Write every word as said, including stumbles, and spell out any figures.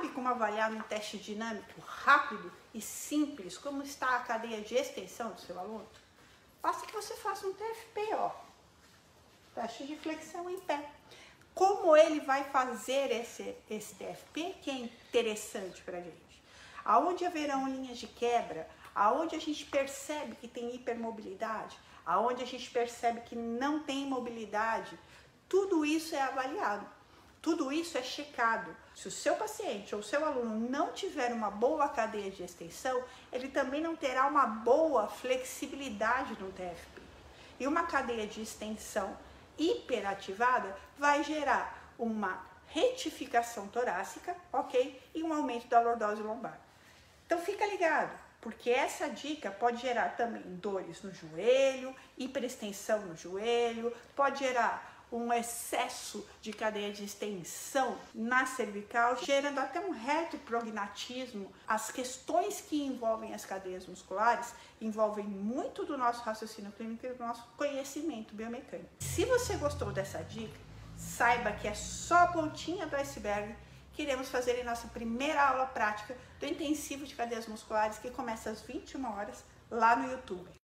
sabe como avaliar num teste dinâmico rápido e simples como está a cadeia de extensão do seu aluno? Basta que você faça um T F P, ó, teste de flexão em pé. Como ele vai fazer esse, esse T F P que é interessante para a gente? Aonde haverão linhas de quebra, aonde a gente percebe que tem hipermobilidade, aonde a gente percebe que não tem mobilidade, tudo isso é avaliado, tudo isso é checado. Se o seu paciente ou o seu aluno não tiver uma boa cadeia de extensão, ele também não terá uma boa flexibilidade no T F P. E uma cadeia de extensão hiperativada vai gerar uma retificação torácica, ok? E um aumento da lordose lombar. Então fica ligado, porque essa dica pode gerar também dores no joelho, hiperextensão no joelho, pode gerar um excesso de cadeia de extensão na cervical, gerando até um retroprognatismo. As questões que envolvem as cadeias musculares envolvem muito do nosso raciocínio clínico e do nosso conhecimento biomecânico. Se você gostou dessa dica, saiba que é só a pontinha do iceberg que iremos fazer em nossa primeira aula prática do intensivo de cadeias musculares, que começa às vinte e uma horas lá no YouTube.